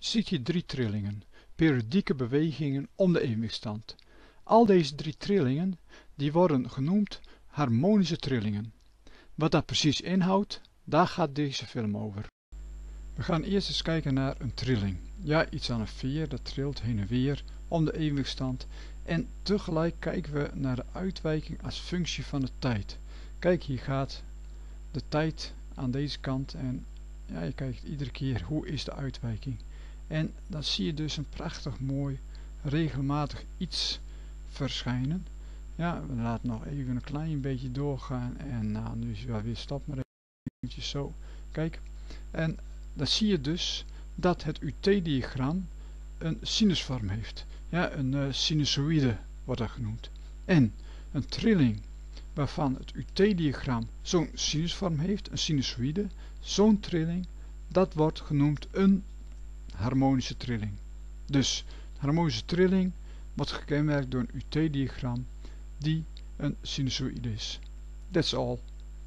ziet hier 3 trillingen, periodieke bewegingen om de evenwichtstand. Al deze 3 trillingen die worden genoemd harmonische trillingen. Wat dat precies inhoudt, daar gaat deze film over. We gaan eerst eens kijken naar een trilling. Ja, iets aan een veer, dat trilt heen en weer om de evenwichtstand. En tegelijk kijken we naar de uitwijking als functie van de tijd. Kijk, hier gaat de tijd aan deze kant en ja, je kijkt iedere keer hoe is de uitwijking. En dan zie je dus een prachtig mooi regelmatig iets verschijnen. Ja, we laten nog even een klein beetje doorgaan en nou, nu is het wel weer stap maar eventjes zo. Kijk, en dan zie je dus dat het UT-diagram een sinusvorm heeft. Ja, een sinusoïde wordt dat genoemd. En een trilling waarvan het UT-diagram zo'n sinusvorm heeft, een sinusoïde, zo'n trilling, dat wordt genoemd een harmonische trilling. Dus een harmonische trilling wordt gekenmerkt door een UT-diagram die een sinusoïde is. That's all.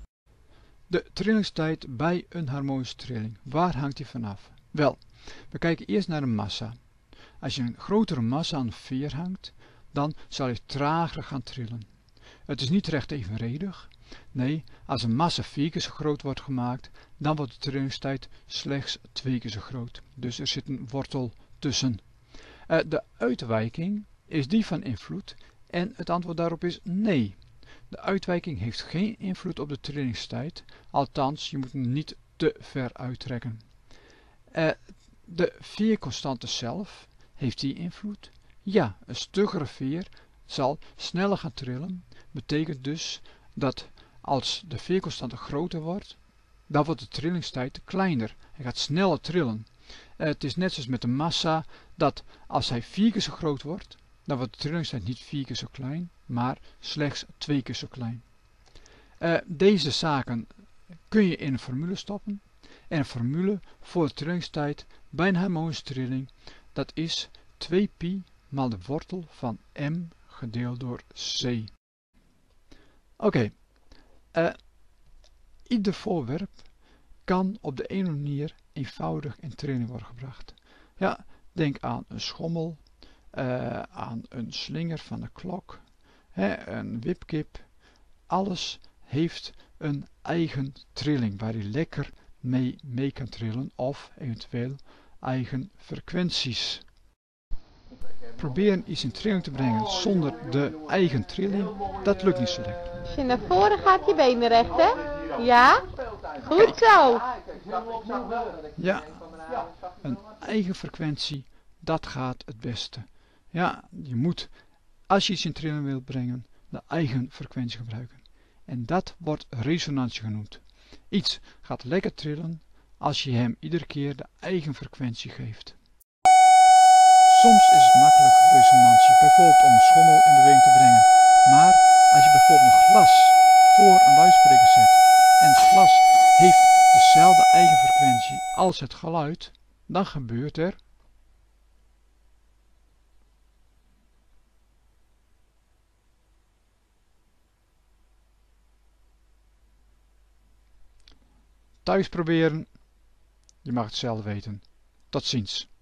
De trillingstijd bij een harmonische trilling. Waar hangt die vanaf? Wel, we kijken eerst naar de massa. Als je een grotere massa aan de veer hangt, dan zal je trager gaan trillen. Het is niet recht evenredig. Nee, als een massa 4 keer zo groot wordt gemaakt, dan wordt de trillingstijd slechts 2 keer zo groot. Dus er zit een wortel tussen. De uitwijking, is die van invloed? En het antwoord daarop is nee. De uitwijking heeft geen invloed op de trillingstijd, althans je moet hem niet te ver uittrekken. De veerconstante zelf, heeft die invloed? Ja, een stuggere veer zal sneller gaan trillen, betekent dus dat als de veerconstante groter wordt, dan wordt de trillingstijd kleiner. Hij gaat sneller trillen. Het is net zoals met de massa, dat als hij 4 keer zo groot wordt, dan wordt de trillingstijd niet 4 keer zo klein, maar slechts 2 keer zo klein. Deze zaken kun je in een formule stoppen. En een formule voor de trillingstijd bij een harmonische trilling, dat is 2π maal de wortel van m gedeeld door c. Oké, ieder voorwerp kan op de ene manier eenvoudig in trilling worden gebracht. Ja, denk aan een schommel, aan een slinger van de klok, een wipkip. Alles heeft een eigen trilling waar hij lekker mee kan trillen of eventueel eigen frequenties. Proberen iets in trilling te brengen zonder de eigen trilling, dat lukt niet zo lekker. Als je naar voren gaat, je benen recht, hè? Ja? Goed zo! Ja, een eigen frequentie, dat gaat het beste. Ja, je moet, als je iets in trilling wilt brengen, de eigen frequentie gebruiken. En dat wordt resonantie genoemd. Iets gaat lekker trillen als je hem iedere keer de eigen frequentie geeft. Soms is het makkelijk resonantie, bijvoorbeeld om een schommel in beweging te brengen. Maar als je bijvoorbeeld een glas voor een luidspreker zet en het glas heeft dezelfde eigen frequentie als het geluid, dan gebeurt er thuis proberen. Je mag het zelf weten. Tot ziens.